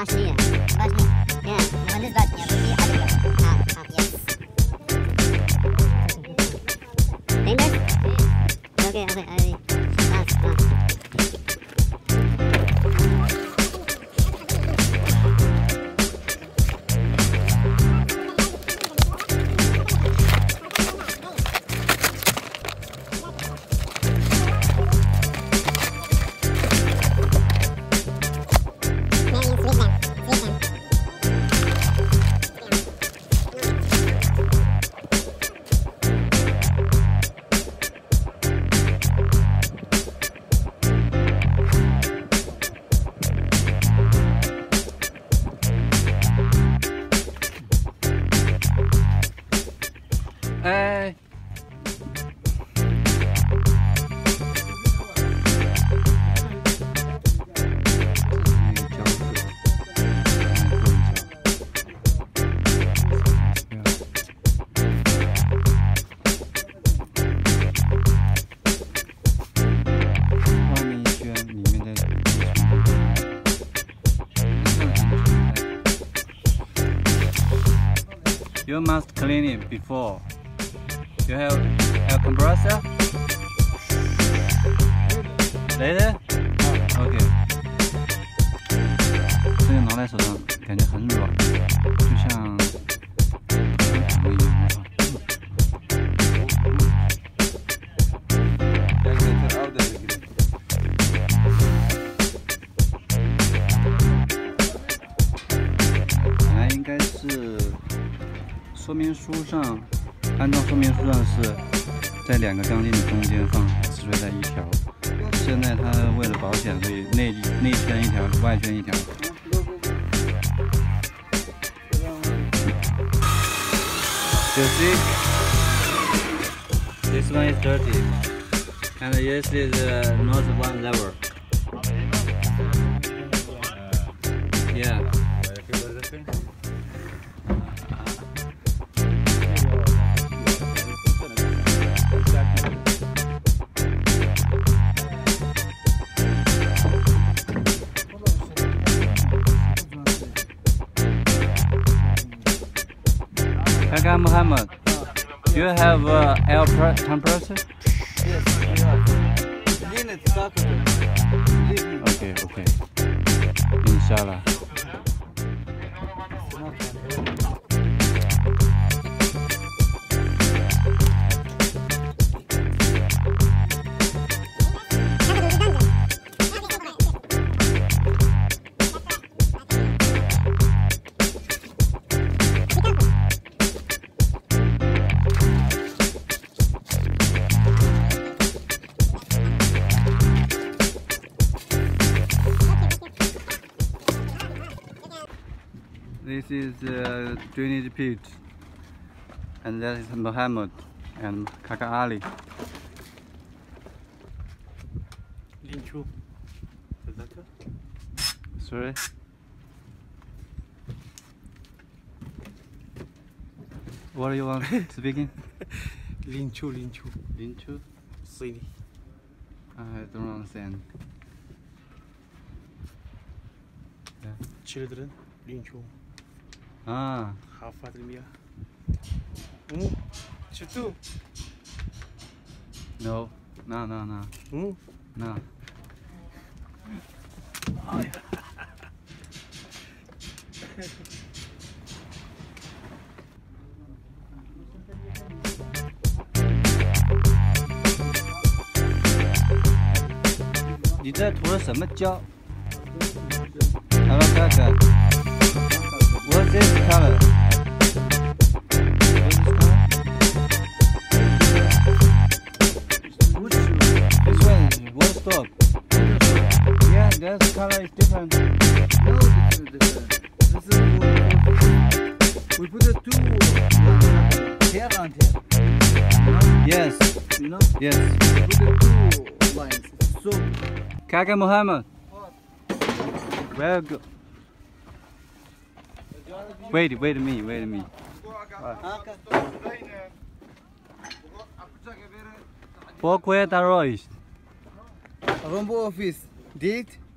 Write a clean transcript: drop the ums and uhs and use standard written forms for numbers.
Важнее. Yeah, this важнее. Yes. Fingers? Okay. Hey. You must clean it before. You have air compressor? Later? Okay. 这个拿在手上感觉很软，就像糖一样。本来应该是说明书上。按照说明书上是在2个钢筋的中间放磁锤在一条，现在它为了保险，所以内圈一条，外圈一条。You see, this one is dirty, and this is not one level. Yeah. Kaka Muhammad, do you have air compressor? Yes, we have. Clean it, start it. Okay. Inshallah. This is drainage pit, and that is Muhammad and Kaka Ali. Linchu. Sorry. What do you want speaking? Linchu. Linchu? Sini. I don't understand. Yeah. Children. Linchu. Ah. Hafadilmia. Chutu. No. No. No.你这涂了什么胶？Hello, Kaka. What's this color? This one, one stop. Yeah, that color is different. No, this is different. This is one. We put the two here and here. You know? Yes. You know? Yes. We put the two lines. So. Kaka Muhammad. Very good. Wait a minute. Pourquoi t'arroses? Rombo office. Date?